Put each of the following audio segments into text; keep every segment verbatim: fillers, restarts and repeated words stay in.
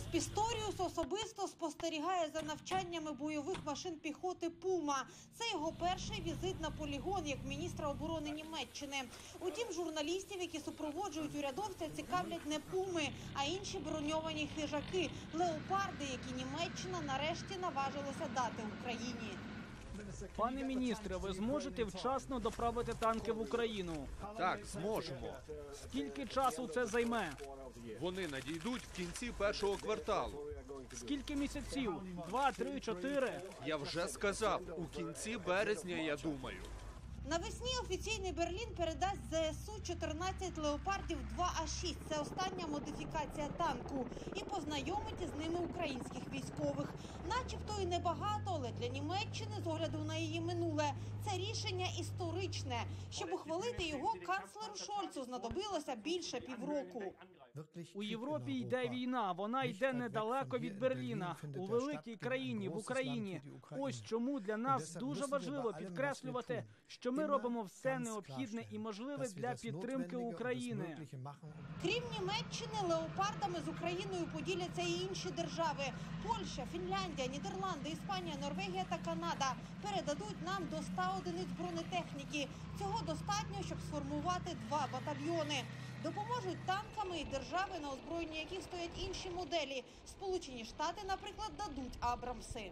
Пісторіус особисто спостерігає за навчаннями бойових машин піхоти «Пума». Це його перший візит на полігон як міністра оборони Німеччини. Утім, журналістів, які супроводжують урядовця, цікавлять не «Пуми», а інші броньовані хижаки – леопарди, які Німеччина нарешті наважилася дати Україні. Пане міністре, ви зможете вчасно доправити танки в Україну? Так, зможемо. Скільки часу це займе? Вони надійдуть в кінці першого кварталу. Скільки місяців? Два, три, чотири? Я вже сказав, у кінці березня, я думаю. Навесні офіційний Берлін передасть зе ес у чотирнадцять леопардів два а шість. Це остання модифікація танку. І познайомить із ними українських військових. Начебто і небагато, але для Німеччини, з огляду на її минуле, це рішення історичне. Щоб ухвалити його, канцлеру Шольцу знадобилося більше півроку. У Європі йде війна, вона йде недалеко від Берліна, у великій країні, в Україні. Ось чому для нас дуже важливо підкреслювати, що ми робимо все необхідне і можливе для підтримки України. Крім Німеччини, леопардами з Україною поділяться і інші держави. Польща, Фінляндія, Нідерланди, Іспанія, Норвегія та Канада передадуть нам до ста одиниць бронетехніки. Цього достатньо, щоб сформувати два батальйони. Допоможуть танками і держави, на озброєнні яких стоять інші моделі. Сполучені Штати, наприклад, дадуть «Абрамси».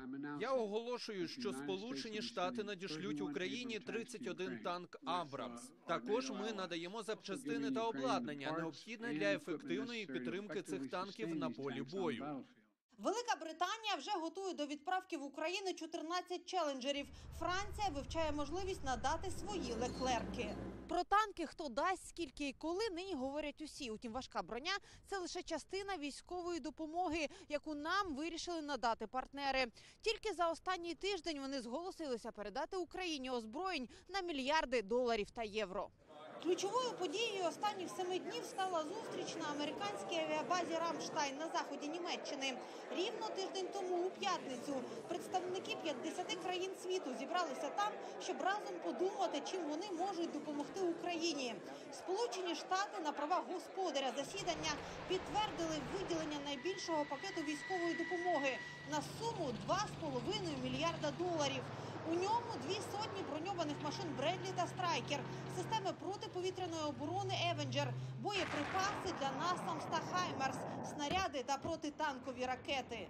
Я оголошую, що Сполучені Штати надішлють Україні тридцять один танк «Абрамс». Також ми надаємо запчастини та обладнання, необхідне для ефективної підтримки цих танків на полі бою. Велика Британія вже готує до відправки в Україну чотирнадцять челенджерів. Франція вивчає можливість надати свої леклерки. Про танки, хто дасть, скільки і коли, нині говорять усі. Утім, важка броня – це лише частина військової допомоги, яку нам вирішили надати партнери. Тільки за останній тиждень вони зголосилися передати Україні озброєнь на мільярди доларів та євро. Ключовою подією останніх семи днів стала зустріч на американській авіабазі «Рамштайн» на заході Німеччини. Рівно тиждень тому, у п'ятницю, представники п'ятдесяти країн світу зібралися там, щоб разом подумати, чим вони можуть допомогти Україні. Сполучені Штати на правах господаря засідання підтвердили виділення найбільшого пакету військової допомоги на суму два з половиною мільярда доларів. У ньому дві сотні броньованих машин «Бредлі» та «Страйкер», системи протиповітряної оборони «Евенджер», боєприпаси для «Насамс» та «Хаймерс», снаряди та протитанкові ракети.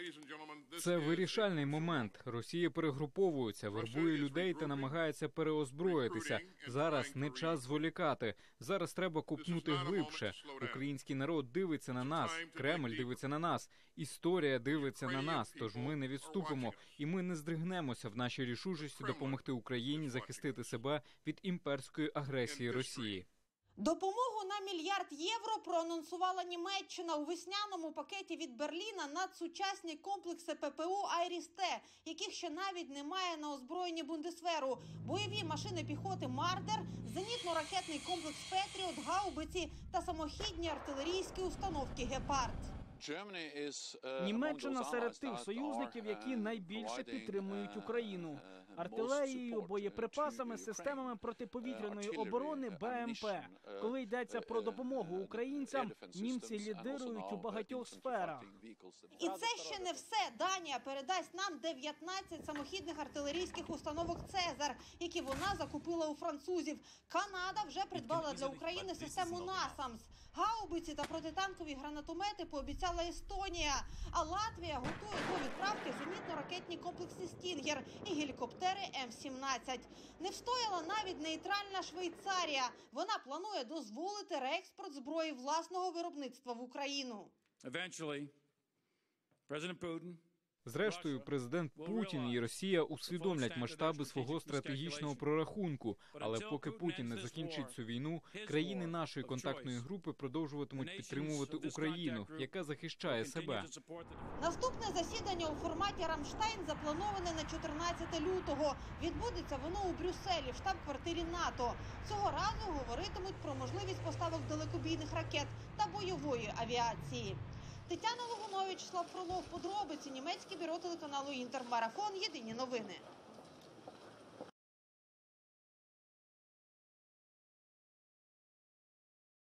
Це вирішальний момент. Росія перегруповується, вербує людей та намагається переозброїтися. Зараз не час зволікати. Зараз треба копнути глибше. Український народ дивиться на нас, Кремль дивиться на нас, історія дивиться на нас, тож ми не відступимо і ми не здригнемося в нашій рішучості допомогти Україні захистити себе від імперської агресії Росії. Допомогу на мільярд євро проанонсувала Німеччина у весняному пакеті від Берліна надсучасні комплекси пе пе о «Айріс-Т», яких ще навіть немає на озброєнні Бундесверу, бойові машини піхоти «Мардер», зенітно-ракетний комплекс «Петріот», гаубиці та самохідні артилерійські установки «Гепард». Німеччина серед тих союзників, які найбільше підтримують Україну. Артилерією, боєприпасами, системами протиповітряної оборони «Бе ем пе». Коли йдеться про допомогу українцям, німці лідирують у багатьох сферах. І це ще не все. Данія передасть нам дев'ятнадцять самохідних артилерійських установок «Цезар», які вона закупила у французів. Канада вже придбала для України систему «Насамс». Гаубиці та протитанкові гранатомети пообіцяла Естонія. А Латвія готує до відправки зенітно-ракетні комплекси «Стінгер» і гелікоптери ем сімнадцять. Не встояла навіть нейтральна Швейцарія. Вона планує дозволити реекспорт зброї власного виробництва в Україну. Зрештою, президент Путін і Росія усвідомлять масштаби свого стратегічного прорахунку. Але поки Путін не закінчить цю війну, країни нашої контактної групи продовжуватимуть підтримувати Україну, яка захищає себе. Наступне засідання у форматі «Рамштайн» заплановане на чотирнадцяте лютого. Відбудеться воно у Брюсселі, в штаб-квартирі НАТО. Цього разу говоритимуть про можливість поставок далекобійних ракет та бойової авіації. Тетяна Логунович, Слав Фролов, подробиці, німецьке бюро телеканалу «Інтер», Марафон, єдині новини.